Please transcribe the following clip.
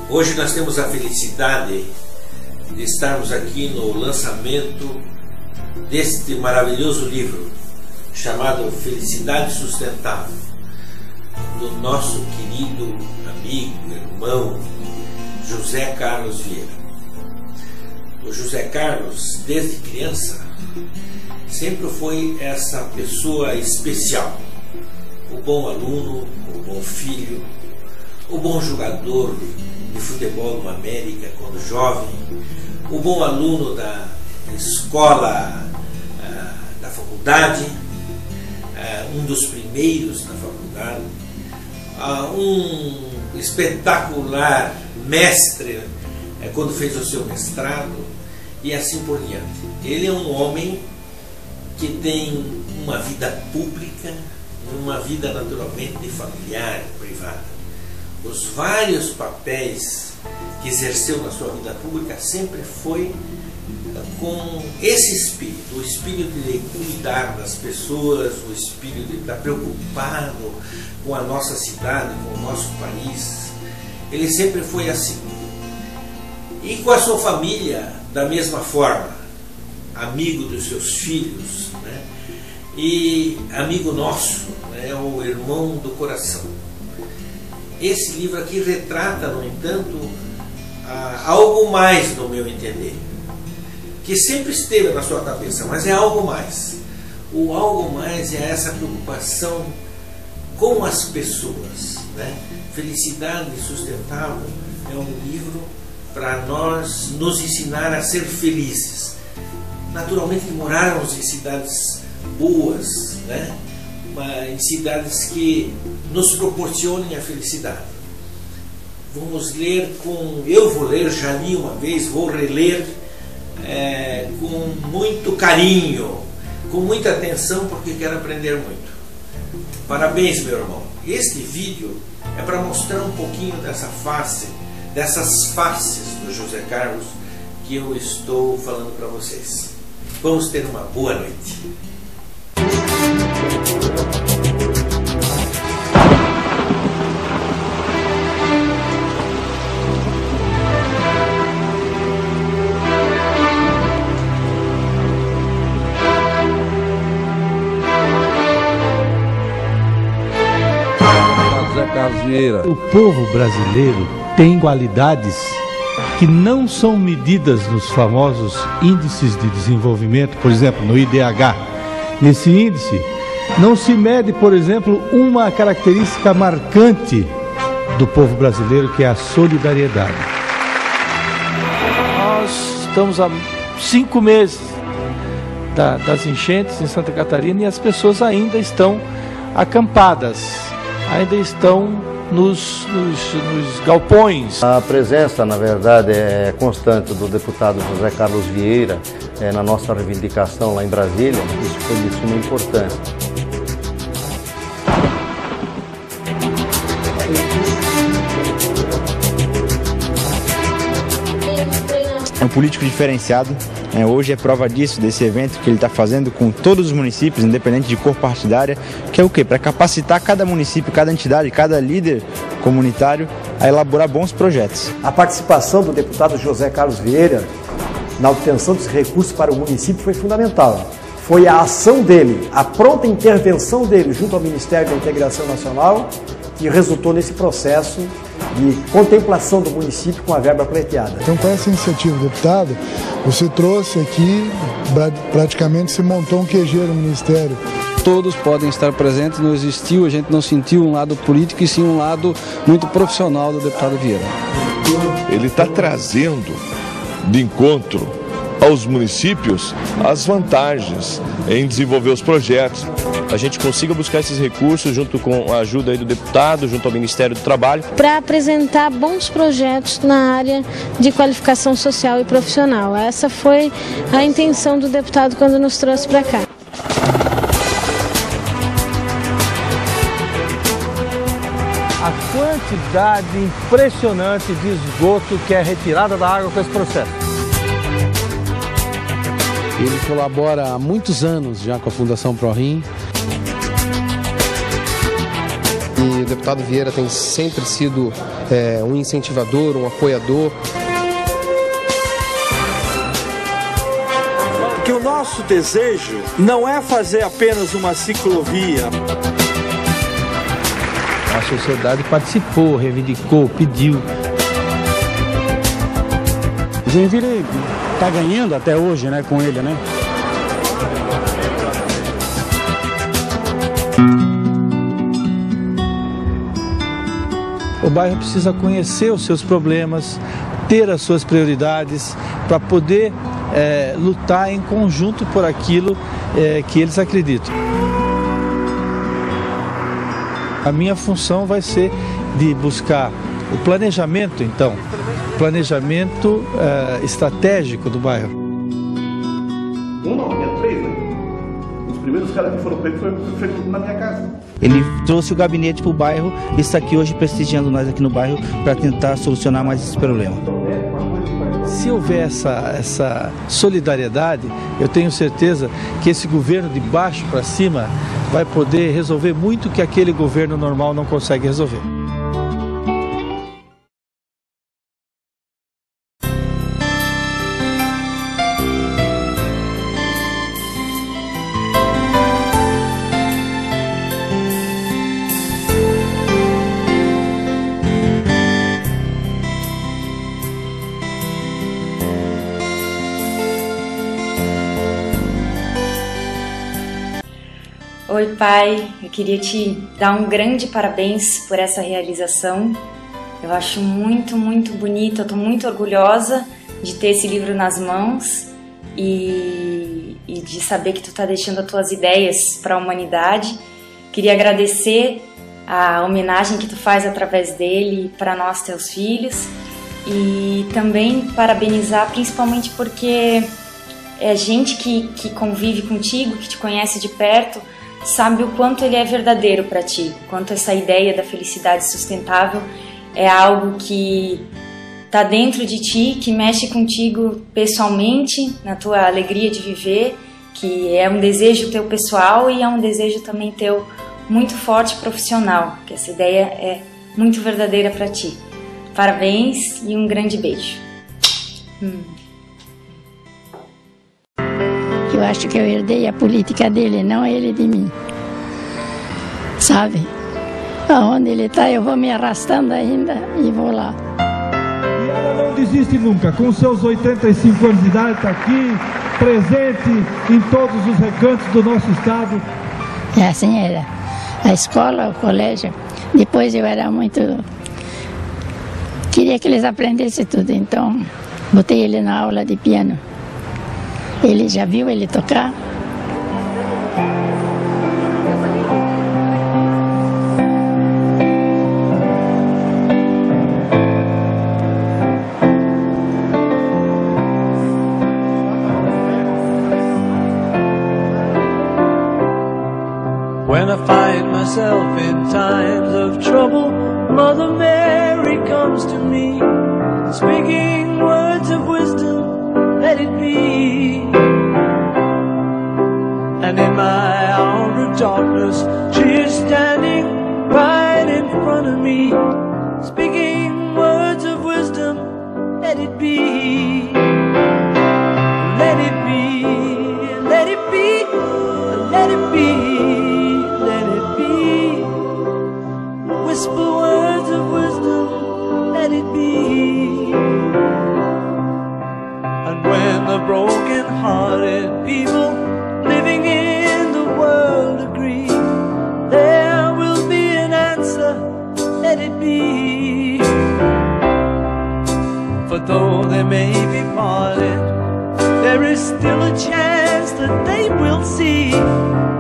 Hoje nós temos a felicidade de estarmos aqui no lançamento deste maravilhoso livro chamado Felicidade Sustentável, do nosso querido amigo, irmão José Carlos Vieira. O José Carlos, desde criança, sempre foi essa pessoa especial, o bom aluno, o bom filho, o bom jogador de futebol no América quando jovem, o bom aluno da escola, da faculdade, um dos primeiros na faculdade, um espetacular mestre quando fez o seu mestrado e assim por diante. Ele é um homem que tem uma vida pública e uma vida naturalmente familiar, privada. Os vários papéis que exerceu na sua vida pública sempre foi com esse espírito, o espírito de cuidar das pessoas, o espírito de estar preocupado com a nossa cidade, com o nosso país. Ele sempre foi assim. E com a sua família, da mesma forma, amigo dos seus filhos, né? E amigo nosso, né? O irmão do coração. Esse livro aqui retrata, no entanto, algo mais, no meu entender, que sempre esteve na sua cabeça, mas é algo mais. O algo mais é essa preocupação com as pessoas, né? Felicidade Sustentável é um livro para nós nos ensinar a ser felizes. Naturalmente morarmos em cidades boas, né? Em cidades que nos proporcionem a felicidade. Vamos ler eu vou ler, já li uma vez, vou reler com muito carinho, com muita atenção, porque quero aprender muito. Parabéns, meu irmão. Este vídeo é para mostrar um pouquinho dessas faces do José Carlos que eu estou falando para vocês. Vamos ter uma boa noite. José Carlos Vieira. O povo brasileiro tem qualidades que não são medidas nos famosos índices de desenvolvimento, por exemplo, no IDH. Nesse índice não se mede, por exemplo, uma característica marcante do povo brasileiro, que é a solidariedade. Nós estamos há 5 meses das enchentes em Santa Catarina e as pessoas ainda estão acampadas, ainda estão nos galpões. A presença, na verdade, é constante do deputado José Carlos Vieira na nossa reivindicação lá em Brasília. Isso foi de suma importância. É um político diferenciado. Hoje é prova disso, desse evento que ele está fazendo com todos os municípios, independente de cor partidária, que é o quê? Para capacitar cada município, cada entidade, cada líder comunitário a elaborar bons projetos. A participação do deputado José Carlos Vieira na obtenção dos recursos para o município foi fundamental. Foi a ação dele, a pronta intervenção dele junto ao Ministério da Integração Nacional que resultou nesse processo de contemplação do município com a verba pleiteada. Então, com essa iniciativa, deputado, você trouxe aqui, praticamente se montou um QG no Ministério. Todos podem estar presentes, não existiu, a gente não sentiu um lado político e sim um lado muito profissional do deputado Vieira. Ele está trazendo de encontro aos municípios as vantagens em desenvolver os projetos. A gente consiga buscar esses recursos junto com a ajuda aí do deputado, junto ao Ministério do Trabalho. Para apresentar bons projetos na área de qualificação social e profissional. Essa foi a intenção do deputado quando nos trouxe para cá. A quantidade impressionante de esgoto que é retirada da água com esse processo. Ele colabora há muitos anos já com a Fundação ProRim. E o deputado Vieira tem sempre sido um incentivador, um apoiador. Que o nosso desejo não é fazer apenas uma ciclovia. A sociedade participou, reivindicou, pediu. Joinville está ganhando até hoje, né, com ele, né? O bairro precisa conhecer os seus problemas, ter as suas prioridades para poder lutar em conjunto por aquilo que eles acreditam. A minha função vai ser de buscar o planejamento, então, planejamento estratégico do bairro. Três, né? Os primeiros caras que foram pegos foi na minha casa. Ele trouxe o gabinete para o bairro e está aqui hoje prestigiando nós aqui no bairro para tentar solucionar mais esse problema. Se houver essa solidariedade, eu tenho certeza que esse governo de baixo para cima vai poder resolver muito que aquele governo normal não consegue resolver. Oi, pai, eu queria te dar um grande parabéns por essa realização. Eu acho muito, muito bonito, eu estou muito orgulhosa de ter esse livro nas mãos e de saber que tu está deixando as tuas ideias para a humanidade. Queria agradecer a homenagem que tu faz através dele para nós, teus filhos, e também parabenizar principalmente porque é gente que convive contigo, que te conhece de perto, sabe o quanto ele é verdadeiro para ti, o quanto essa ideia da felicidade sustentável é algo que está dentro de ti, que mexe contigo pessoalmente, na tua alegria de viver, que é um desejo teu pessoal e é um desejo também teu muito forte profissional, que essa ideia é muito verdadeira para ti. Parabéns e um grande beijo. Eu acho que eu herdei a política dele, não ele de mim. Sabe? Aonde ele está, eu vou me arrastando ainda e vou lá. E ela não desiste nunca. Com seus 85 anos de idade, está aqui, presente em todos os recantos do nosso estado. É assim era. A escola, o colégio. Depois eu era muito... Queria que eles aprendessem tudo, então botei ele na aula de piano. Ele já viu ele tocar? When I find myself in times of trouble, Mother Mary comes to me, speaking words of wisdom, let it be. And in my hour of darkness, she is standing right in front of me, speaking words of wisdom, let it be. Let it be, let it be, let it be, let it be. Whisper words of wisdom, let it be. And when the broken-hearted people living in the world agree, there will be an answer, let it be. For though they may be parted, there is still a chance that they will see